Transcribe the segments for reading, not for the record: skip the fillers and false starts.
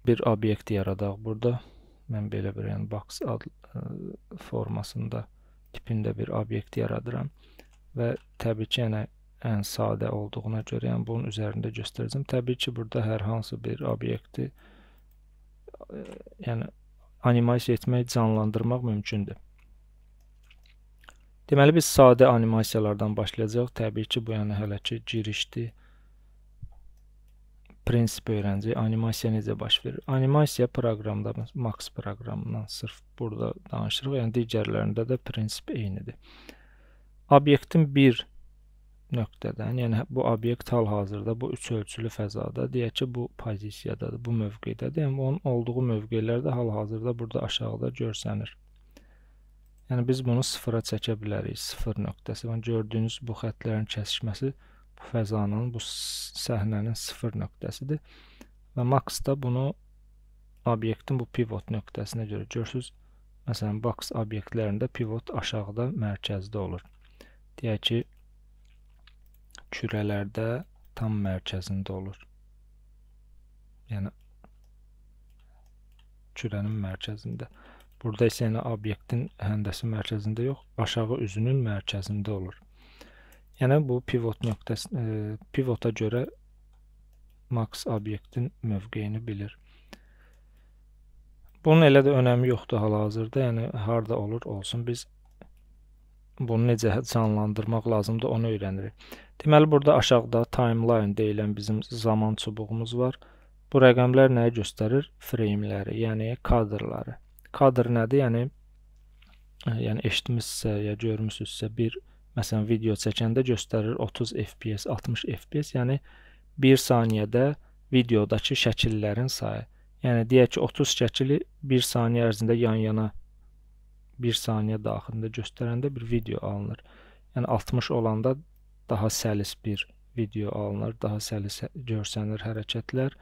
bir obyekt yaradaq burada. Mən belə bir box formasında tipində bir obyekt yaradıram və təbii ki, ən sadə olduğuna görə bunun üzərində göstərəcəm. Təbii ki, burada hər hansı bir obyekti animasiya etmək, canlandırmaq mümkündür. Deməli, biz sadə animasiyalardan başlayacaq. Təbii ki, bu hələ ki girişdir. Prinsip öyrənəcək. Animasiya necə baş verir? Animasiya proqramda, Max proqramından sırf burada danışırıq. Digərlərində də prinsip eynidir. Obyektin bir nöqtədən, bu obyekt hal-hazırda bu üç ölçülü fəzada, deyək ki, bu pozisiyadadır, bu mövqedədir. Onun olduğu mövqelər də hal-hazırda burada aşağıda görsənir. Biz bunu sıfıra çəkə bilərik. Sıfır nöqtəsi. Gördüyünüz bu xətlərin kəsişməsi bu fəzanın, bu səhnənin sıfır nöqtəsidir. Və Max da bunu obyektin bu pivot nöqtəsinə görə görürsünüz. Məsələn, box obyektlərində pivot aşağıda mərkəzdə olur. Deyək ki, kürələrdə tam mərkəzində olur. Yəni, kürənin mərkəzində. Burada isə obyektin həndəsi mərkəzində yox, aşağı üzünün mərkəzində olur. Yəni, bu pivot nöqtəsi, pivota görə Max obyektin mövqeyini bilir. Bunun elə də önəmi yoxdur hal-hazırda, harada olur, olsun. Biz bunu necə canlandırmaq lazımdır, onu öyrənirik. Deməli, burada aşağıda timeline deyilən bizim zaman çubuğumuz var. Bu rəqəmlər nəyi göstərir? Frameləri, yəni kadrları. Kadr nədir? Yəni eşitmişsə, ya görmüsünüzsə, məsələn, video çəkəndə göstərir 30 FPS, 60 FPS, yəni 1 saniyədə videodakı şəkillərin sayı. Yəni, deyək ki, 30 şəkili 1 saniyə ərzində yan-yana 1 saniyə daxilində göstərəndə bir video alınır. Yəni, 60 olanda daha səlis bir video alınır, daha səlis görsənir hərəkətlər.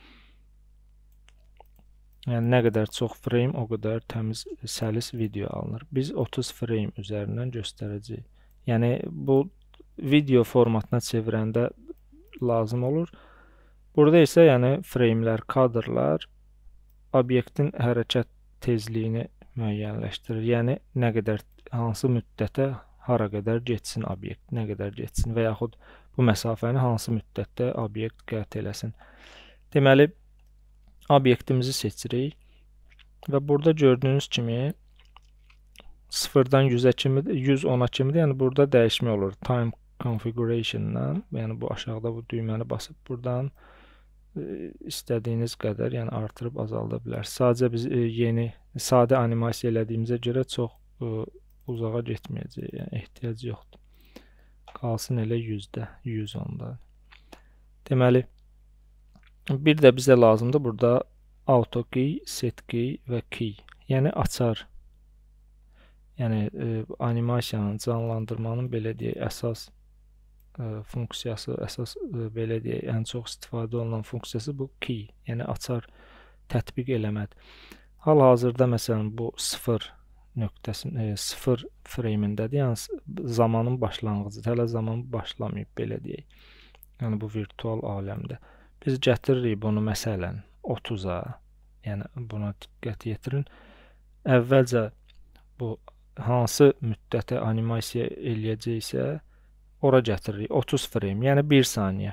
Yəni, nə qədər çox frame, o qədər təmiz, səlis video alınır. Biz 30 frame üzərindən göstərəcəyik. Yəni, bu video formatına çevirəndə lazım olur. Burada isə framelər, kadrlar obyektin hərəkət tezliyini müəyyənləşdirir. Yəni, nə qədər, hansı müddətə, hara qədər getsin obyekt, nə qədər getsin və yaxud bu məsafəni hansı müddətdə obyekt qət eləsin. Deməli, obyektimizi seçirik və burada gördüyünüz kimi 0-dan 100-ə kimidir, 110-a kimidir. Yəni, burada dəyişmə olur. Time configuration-dan, yəni bu aşağıda bu düyməni basıb buradan istədiyiniz qədər artırıb azalda bilərsiniz. Sadəcə biz yeni, sadə animasiya elədiyimizə görə çox uzağa getməyəcək. Yəni, ehtiyac yoxdur. Qalsın elə 100-də, 110-da. Deməli, bir də bizə lazımdır burada auto key, set key və key. Yəni, açar. Yəni, animasiyanın, canlandırmanın belə deyək, əsas funksiyası, belə deyək, ən çox istifadə olunan funksiyası bu key, yəni açar tətbiq eləmədir. Hal-hazırda, məsələn, bu 0 nöqtəsində, 0 frame'indədir, yəni zamanın başlanğıcıdır, hələ zaman başlamayıb, belə deyək. Yəni, bu virtual aləmdə. Biz gətiririk bunu, məsələn, 30-a, yəni buna diqqət yetirin. Əvvəlcə bu hansı müddətə animasiya eləyəcəksə, ora gətiririk 30 frame, yəni 1 saniyə.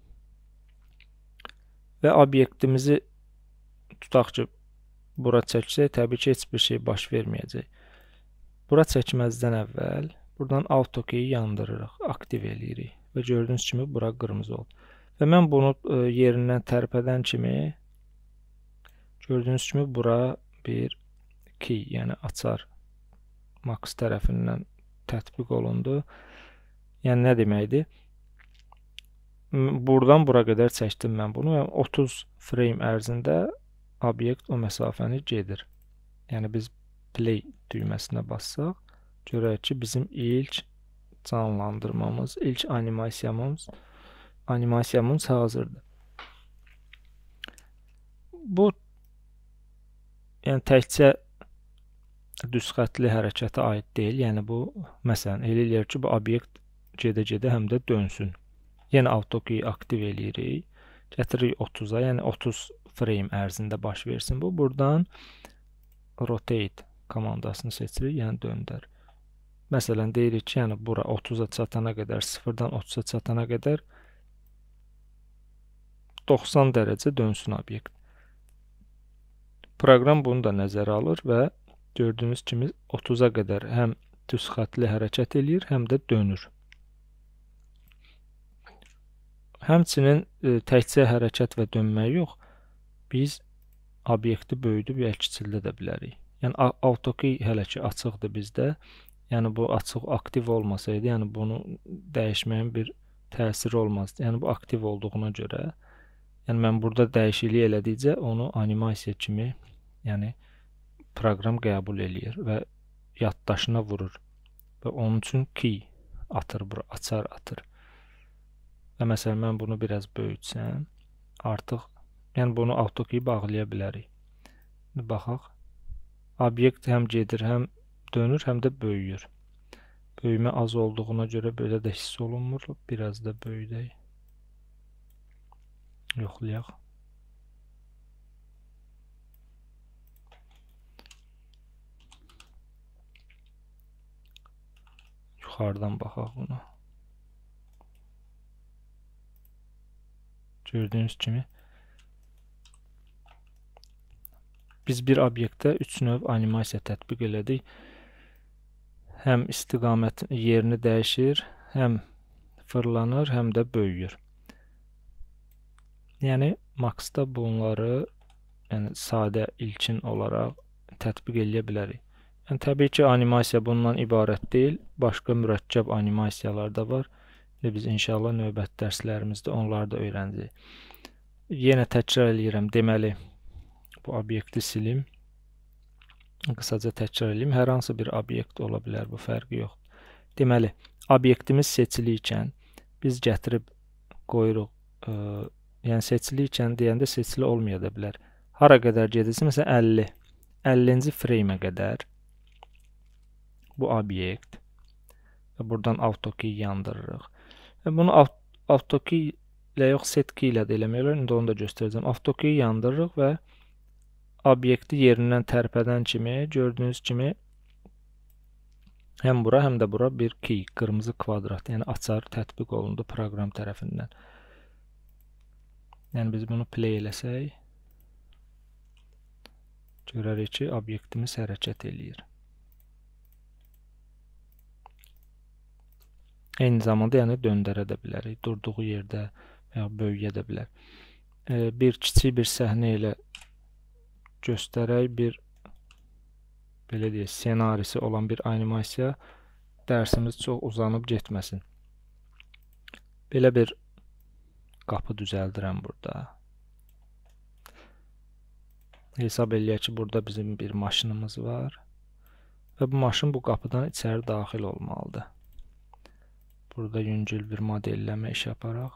Və obyektimizi tutaq ki, bura çəksək, təbii ki, heç bir şey baş verməyəcək. Bura çəkməzdən əvvəl buradan auto key-i yandırırıq, aktiv eləyirik və gördüyünüz kimi bura qırmızı oldu. Və mən bunu yerindən tərpədən kimi gördüyünüz kimi bura bir key, yəni açar Max tərəfindən tətbiq olundu. Yəni, nə deməkdir? Buradan bura qədər çəkdim mən bunu. 30 frame ərzində obyekt o məsafəni gedir. Yəni, biz play düyməsinə bassaq, görək ki, bizim ilk canlandırmamız, ilk animasiyamız hazırdır. Bu, yəni, təkcə düz xətli hərəkətə aid deyil. Yəni, bu, məsələn, elə eləyir ki, bu obyekt gedə-gedə həm də dönsün. Yenə auto key aktiv eləyirik. Gətiririk 30-a, yəni 30 frame ərzində baş versin bu. Buradan rotate komandasını seçirik, yəni döndər. Məsələn, deyirik ki, yəni bura 30-a çatana qədər, 0-dan 30-a çatana qədər 90 dərəcə dönsün obyekt. Proqram bunu da nəzərə alır və gördüyünüz kimi 30-a qədər həm düz xətli hərəkət eləyir, həm də dönür. Həmçinin təkcə hərəkət və dönmək yox, biz obyekti böyüdüb ya kiçildə də bilərik. Yəni AutoKey hələ ki açıqdır bizdə. Yəni bu açıq aktiv olmasaydı, yəni bunu dəyişməyin bir təsiri olmazdı. Yəni bu aktiv olduğuna görə, yəni mən burada dəyişiklik elədikcə onu animasiya kimi, yəni proqram qəbul eləyir və yaddaşına vurur. Və onun üçün key atır bura, açar atır. Və məsələn mən bunu biraz böyütsəm, artıq yəni bunu AutoKey bağlaya bilərik. Baxaq. Obyekt həm gedir, həm dönür, həm də böyüyür. Böyümə az olduğuna görə belə də hiss olunmur. Biraz da böyüdək. Yoxlayaq. Yuxarıdan baxaq buna. Gördüyünüz kimi biz bir obyektə 3 növ animasiya tətbiq elədik. Həm istiqamət yerini dəyişir, həm fırlanır, həm də böyüyür. Yəni Max-da bunları sadə, ilkin olaraq tətbiq eləyə bilərik. Yəni təbii ki, animasiya bundan ibarət deyil, başqa mürəkkəb animasiyalar da var. Biz inşallah növbəti dərslərimizdə onları da öyrənəcəyik. Yenə təkrar eləyirəm, deməli bu obyekti silim. Qısaca təkrar eləyim. Hər hansı bir obyekt ola bilər, bu fərqi yoxdur. Deməli, obyektimiz seçilikən biz gətirib qoyuruq. Yəni seçilikən deyəndə seçili olmaya da bilər. Hara qədər gedirsə, məsələn 50. 50-ci frame-ə qədər bu obyekt və buradan AutoKey yandırırıq. Və bunu AutoKey ilə yox, SetKey ilə də eləmək olar. İndi onu da göstərəcəm. AutoKey yandırırıq və obyekti yerindən tərpədən kimi, gördüyünüz kimi həm bura, həm də bura bir key, qırmızı kvadrat, yəni açar tətbiq olundu proqram tərəfindən. Yəni biz bunu play eləsək, görərik ki, obyektimiz hərəkət eləyir. Eyni zamanda yəni döndərə də bilərik, durduğu yerdə və ya böyüyə də bilər. Bir kiçik bir səhnə ilə göstərək, bir belə deyək, ssenarisi olan bir animasiya, dərsimiz çox uzanıb getməsin. Belə bir qapı düzəldirəm burada. Hesab eləyək ki, burada bizim bir maşınımız var və bu maşın bu qapıdan içəri daxil olmalıdır. Burada yüngül bir modelləmə iş yaparaq.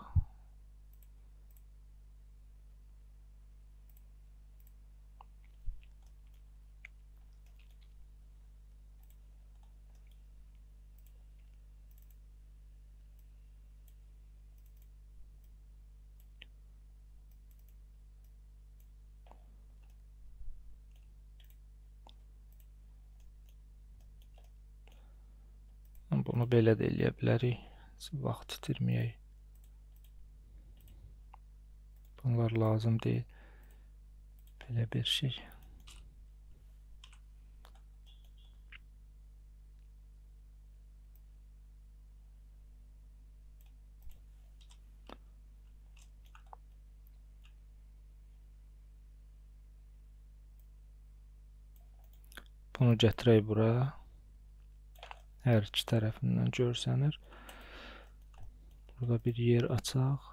Bunu belə də eləyə bilərik. Vaxt itirməyək. Bunlar lazım deyil. Belə bir şey. Bunu gətirək bura. Hər iki tərəfindən görsənir. Burada bir yer açaq.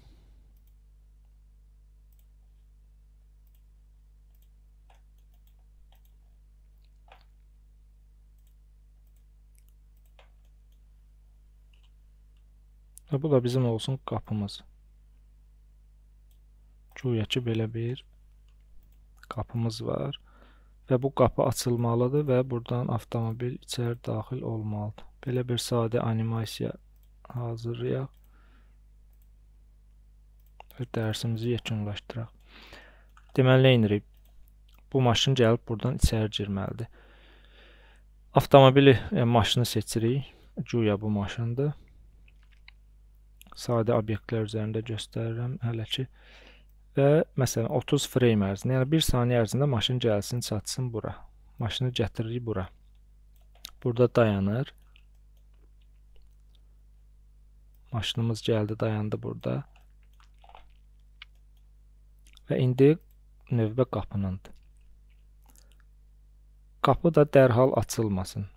Və bu da bizim olsun qapımız. Güya ki, belə bir qapımız var. Və bu qapı açılmalıdır və buradan avtomobil içəri daxil olmalıdır. Belə bir sadə animasiya hazırlayaq və dərsimizi yekunlaşdıraq. Deməli, nə edirik? Bu maşın gəlib buradan içəri girməlidir. Avtomobili, maşını seçirik. Güya bu maşındır. Sadə obyektlər üzərində göstərirəm hələ ki. Və məsələn 30 frame ərzində, yəni 1 saniyə ərzində maşın gəlsin, çatsın bura. Maşını gətiririk bura. Burada dayanır. Maşınımız gəldi, dayandı burada. Və indi növbə qapınındır. Qapı da dərhal açılmasın.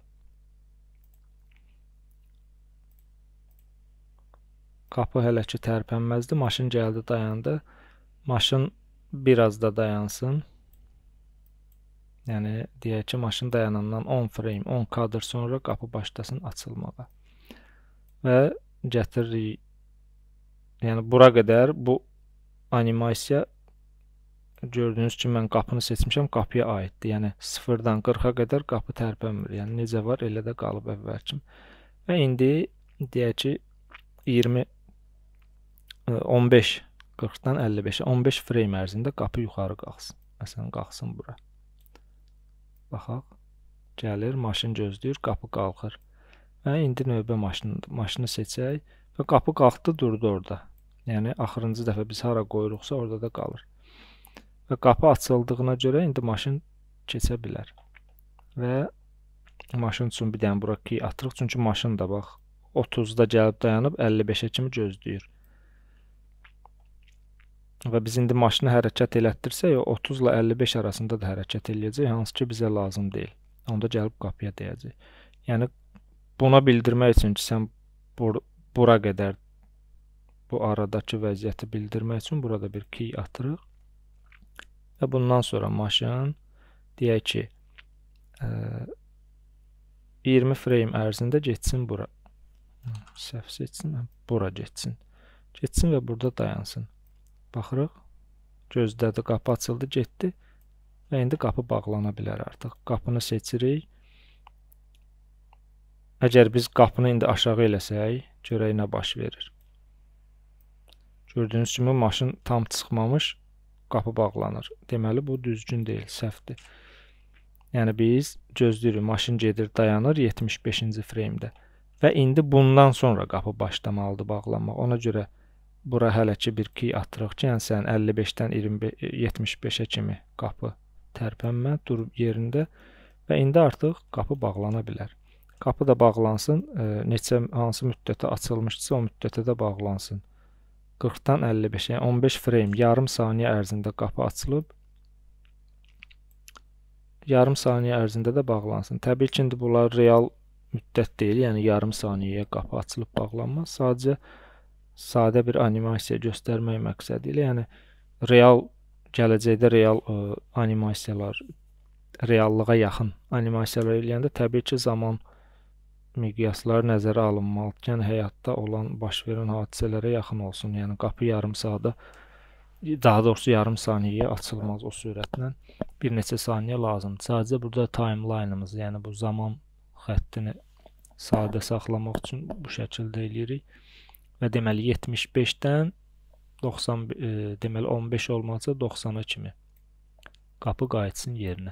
Qapı hələ ki tərpənməzdir. Maşın gəldi, dayandı. Maşın biraz da dayansın. Yəni, deyək ki, maşın dayanandan 10 frame, 10 kadr sonra qapı başlasın açılmağa. Və gətiririk. Yəni, bura qədər bu animasiya gördüyünüz kimi mən qapını seçmişəm, qapıya aiddir. Yəni, 0-dan 40-a qədər qapı tərpənmir. Yəni, necə var, elə də qalıb əvvəlkim. Və indi deyək ki, 15, 40-dan 55-ə, 15 frame ərzində qapı yuxarı qalxsın. Məsələn, qalxsın bura. Baxaq, gəlir, maşın gözləyir, qapı qalxır. Və indi növbə maşınıdır. Maşını seçək və qapı qalxdı, durdu orada. Yəni, axırıncı dəfə biz hara qoyuruqsa, orada da qalır. Və qapı açıldığına görə indi maşın keçə bilər. Və maşın üçün bir dənə bura key atırıq. Çünki maşın da bax 30-da gəlib dayanıb 55-ə kimi gözləyir. Və biz indi maşını hərəkət elətdirsək, 30 ilə 55 arasında da hərəkət eləyəcək, hansı ki bizə lazım deyil. Onda gəlib qapıya dəyəcək. Yəni, buna bildirmək üçün ki, sən bura qədər bu aradakı vəziyyəti bildirmək üçün burada bir key atırıq. Və bundan sonra maşın, deyək ki, 20 frame ərzində getsin bura. Səhv seçsin, bura getsin. Getsin və burada dayansın. Baxırıq, gözlədi, qapı açıldı, getdi və indi qapı bağlana bilər artıq. Qapını seçirik. Əgər biz qapını indi aşağı eləsək, görək nə baş verir. Gördüyünüz kimi maşın tam çıxmamış, qapı bağlanır. Deməli, bu düzgün deyil, səhvdir. Yəni, biz gözləyirik, maşın gedir, dayanır 75-ci frame-də. Və indi bundan sonra qapı başlamalıdır bağlanmaq. Ona görə bura hələ ki bir key atırıq ki, yəni sən 55-dən 75-ə kimi qapı tərpənmə, durub yerində və indi artıq qapı bağlana bilər. Qapı da bağlansın, hansı müddətə açılmışdırsa, o müddətə də bağlansın. 40-dan 55-ə, yəni 15 frame, yarım saniyə ərzində qapı açılıb, yarım saniyə ərzində də bağlansın. Təbii ki, indi bunlar real müddət deyil, yəni yarım saniyəyə qapı açılıb bağlanmaz. Sadəcə sadə bir animasiya göstərmək məqsədi ilə, yəni real, gələcəkdə real animasiyalar, reallığa yaxın animasiyalar eləyəndə təbii ki, zaman miqyasları nəzərə alınmalıdır. Yəni, həyatda olan, baş verən hadisələrə yaxın olsun. Yəni, qapı yarım saata, daha doğrusu yarım saniyəyə açılmaz o sürətlə. Bir neçə saniyə lazımdır. Sadəcə burada timeline'ımızı, yəni bu zaman xəttini sadə saxlamaq üçün bu şəkildə eləyirik. Və deməli 75-dən 90, deməli 15 olmazsa 90-a kimi qapı qayıtsın yerinə.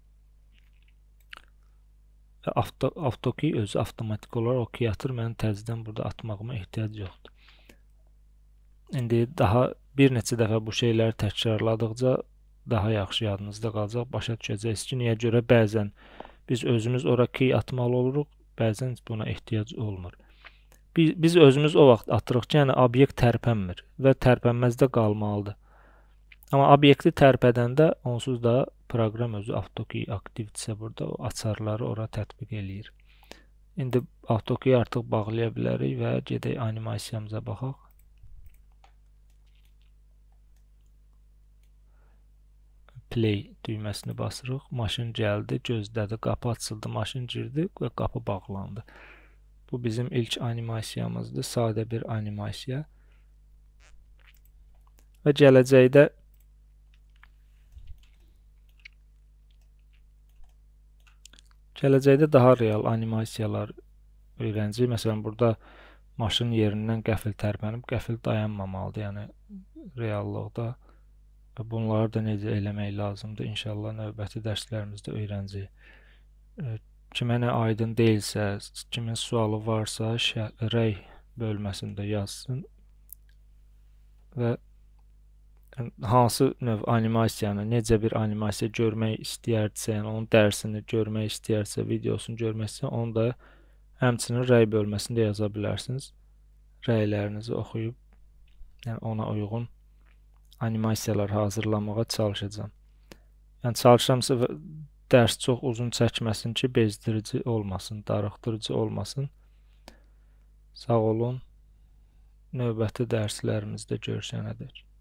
Və AutoKey özü avtomatik olaraq o key atır, mənim təzədən burada atmağıma ehtiyac yoxdur. İndi daha bir neçə dəfə bu şeyləri təkrarladıqca daha yaxşı yadınızda qalacaq, başa düşəcəksiniz ki, niyə görə bəzən biz özümüz ora key atmalı oluruq, bəzən buna ehtiyac olmur. Biz özümüz o vaxt atırıq ki, yəni obyekt tərpənmir və tərpənməzdə qalmalıdır. Amma obyekti tərpədəndə onsuz da proqram özü AutoKey aktivdirsə burada o açarları ora tətbiq eləyir. İndi AutoKey artıq bağlaya bilərik və gedək animasiyamıza baxaq. Play düyməsini basırıq. Maşın gəldi, gözlədi, qapı açıldı, maşın girdi və qapı bağlandı. Bu bizim ilk animasiyamızdır. Sadə bir animasiya. Və gələcəkdə daha real animasiyalar öyrənəcəyik. Məsələn, burada maşın yerindən qəfil tərpənib, qəfil dayanmamalıdır. Yəni, reallıqda Bunları da necə eləmək lazımdır, inşallah növbəti dərslərimizdə öyrənəcəyik. Kimə nə aydın deyilsə, kimin sualı varsa, rəy bölməsində yazsın və hansı növ animasiyanı, necə bir animasiya görmək istəyərdisə, yəni onun dərsini görmək istəyərsə, videosunu görmək istəyərsə, onu da həmçinin rəy bölməsində yaza bilərsiniz. Rəylərinizi oxuyub, yəni ona uyğun animasiyalar hazırlamağa çalışacağam. Yəni çalışıramsa dərs çox uzun çəkməsin ki, bezdirici olmasın, darıxdırıcı olmasın. Sağ olun. Növbəti dərslərimizdə görüşənədək.